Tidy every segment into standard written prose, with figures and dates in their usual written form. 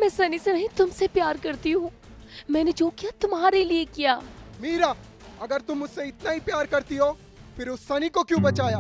मैं सनी से नहीं तुमसे प्यार करती हूँ। मैंने जो किया तुम्हारे लिए किया। मीरा, अगर तुम मुझसे इतना ही प्यार करती हो फिर उस सनी को क्यों बचाया?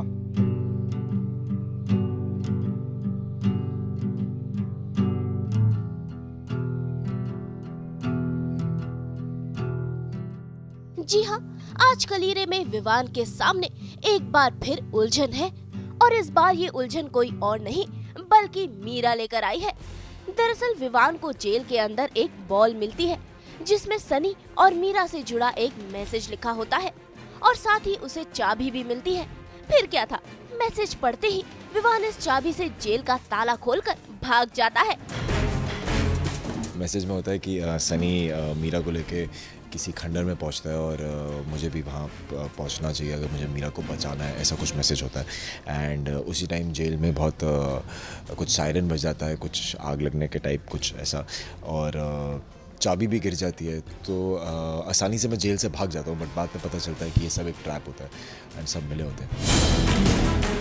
जी हाँ, आज कलीरे में विवान के सामने एक बार फिर उलझन है और इस बार ये उलझन कोई और नहीं बल्कि मीरा लेकर आई है। दरअसल विवान को जेल के अंदर एक बॉल मिलती है जिसमें सनी और मीरा से जुड़ा एक मैसेज लिखा होता है और साथ ही उसे चाबी भी मिलती है। फिर क्या था, मैसेज पढ़ते ही विवान इस चाबी से जेल का ताला खोलकर भाग जाता है। मैसेज में होता है कि सनी मीरा को लेके किसी खंडर में पहुंचता है और मुझे भी वहाँ पहुंचना चाहिए अगर मुझे मीरा को बचाना है, ऐसा कुछ मैसेज होता है। एंड उसी टाइम जेल में बहुत कुछ सायरन बज जाता है, कुछ आग लगने के टाइप कुछ ऐसा, और चाबी भी गिर जाती है। तो आसानी से मैं जेल से भाग जाता हूँ, बट बाद में पता चलता है कि ये सब एक ट्रैप होता है एंड सब मिले होते हैं।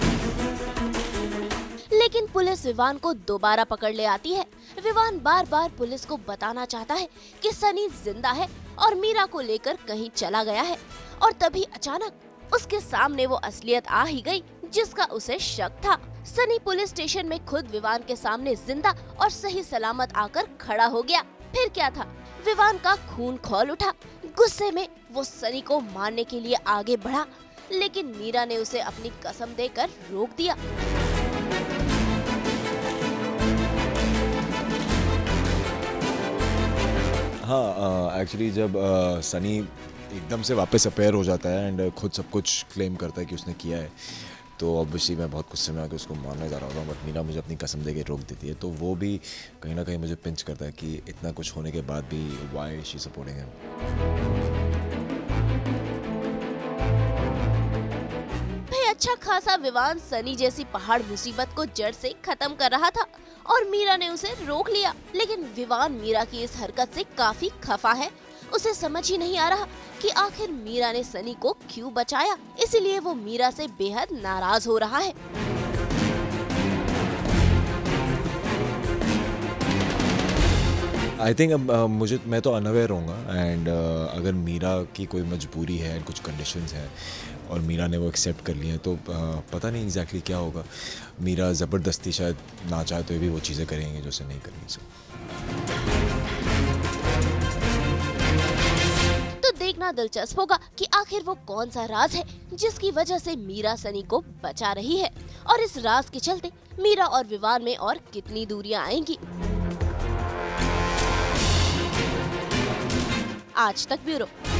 लेकिन पुलिस विवान को दोबारा पकड़ ले आती है। विवान बार बार पुलिस को बताना चाहता है कि सनी जिंदा है और मीरा को लेकर कहीं चला गया है, और तभी अचानक उसके सामने वो असलियत आ ही गई जिसका उसे शक था। सनी पुलिस स्टेशन में खुद विवान के सामने जिंदा और सही सलामत आकर खड़ा हो गया। फिर क्या था, विवान का खून खौल उठा। गुस्से में वो सनी को मारने के लिए आगे बढ़ा, लेकिन मीरा ने उसे अपनी कसम देकर रोक दिया। हाँ, एक्चुअली जब सनी एकदम से वापस अपेयर हो जाता है एंड खुद सब कुछ क्लेम करता है कि उसने किया है, तो ऑब्वियसली मैं बहुत गुस्से में आकर उसको मारने जा रहा हूँ, बट मीरा मुझे अपनी कसम देके रोक देती है। तो वो भी कहीं ना कहीं मुझे पिंच करता है कि इतना कुछ होने के बाद भी वाई शी सपोर्टिंग हिम। अच्छा खासा विवान सनी जैसी पहाड़ मुसीबत को जड़ से खत्म कर रहा था और मीरा ने उसे रोक लिया। लेकिन विवान मीरा की इस हरकत से काफी खफा है। उसे समझ ही नहीं आ रहा कि आखिर मीरा ने सनी को क्यों बचाया, इसलिए वो मीरा से बेहद नाराज हो रहा है। आई थिंक मैं तो अनअवेयर रहूँगा एंड अगर मीरा की कोई मजबूरी है, कुछ कंडीशंस हैं और मीरा ने वो एक्सेप्ट कर लिया, तो पता नहीं एग्जैक्टली क्या होगा। मीरा ज़बरदस्ती शायद ना चाहे तो भी वो चीज़ें करेंगे जो उसे नहीं करनी चाहिए। तो देखना दिलचस्प होगा कि आखिर वो कौन सा राज है जिसकी वजह से मीरा सनी को बचा रही है, और इस राज के चलते मीरा और विवान में और कितनी दूरियां आएंगी। आज तक ब्यूरो।